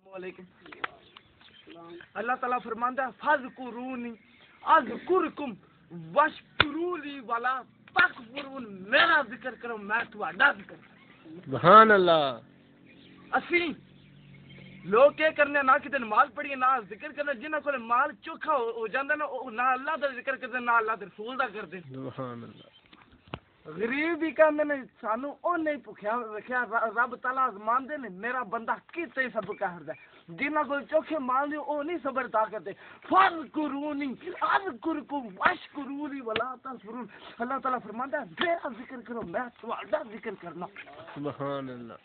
علیکم اللہ تعالیٰ فرماندا ہے فذکرونی اذکرکم واشکرولی ولا تکفرون، میرا ذکر کرو میں تہاڈا ذکر کروں۔ سبحان اللہ۔ اسی لوگ کیا کرنے نہ کتے نماز پڑھیے نہ ذکر کرنے، جنہاں کو مال چوکھا ہو جاندے نا نہ اللہ دا ذکر کرتے نہ اللہ دے رسول دا کرتے۔ سبحان اللہ۔ غریب بھی کہندے نے سانو او نہیں بھکھیا رکھیا، رب تعالیٰ آزماندے نے میرا بندہ کتے سب کہردا ہے، جنہاں کو چوکھے مال نے او نہیں صبر تا کرتے۔ فذکرونی اذکرکم واشکرونی ولا تکفرون، اللہ تعالیٰ فرماندا ہے میرا ذکر کرو میں تہاڈا ذکر کرنا۔ سبحان اللہ۔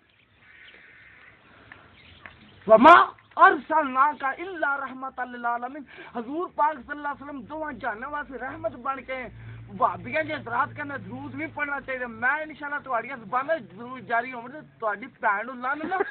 وما ارسلناک الا رحمت للعالمین، حضور پاک صلی اللہ علیہ وسلم دونوں جہانوں واسطے رحمت بن کے بھابیاں جی رات کرنا درود بھی پڑھنا چاہیے۔ میں انشاءاللہ تہاڈی زبان وچ درود جاری ہون تے تہاڈی بھین نوں لان نا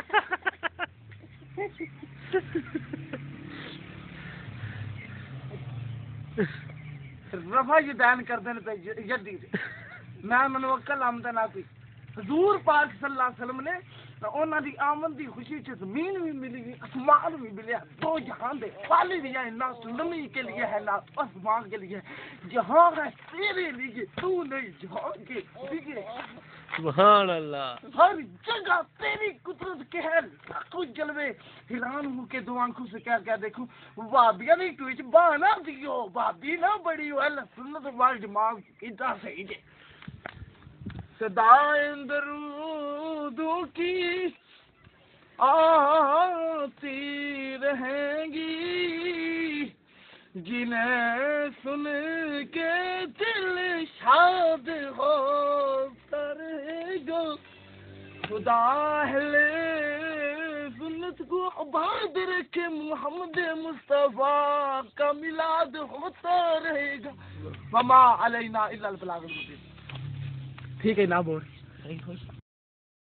رفع یدین کردے نے پے یدی میں منو عقل آمدن آ کوئی۔ حضور پاک صلی اللہ علیہ وسلم نے انہاں دی آمد دی خوشی چ زمین بھی ملی گئی، آسمان بھی ملیا، دو جہان دے خالی بھی ہے، نہ زمین کے لیے ہے نہ آسمان کے لیے، جہاں ہے تیرے لیے تو نہیں جہان کے لیے۔ سبحان اللہ۔ ہر جگہ تیری قدرت کے ہے کچھ جلوے، حیران ہو کے دو آنکھوں سے کیا دیکھوں، وہابیاں بھی کوئی بہانا دیو، بھابی نہ بڑی ہو سنت وال دماغ ادھر صحیح جے۔ صدائیں درودوں کی آتی رہیں گی، جنہیں سن کے دل شاد ہوتا رہے گا، خدا اہل سنت کو آباد رکھے، محمد مصطفیٰ کا میلاد ہوتا رہے گا، وما علینا الا البلاغ المبین۔ ٹھیک ہے نا بول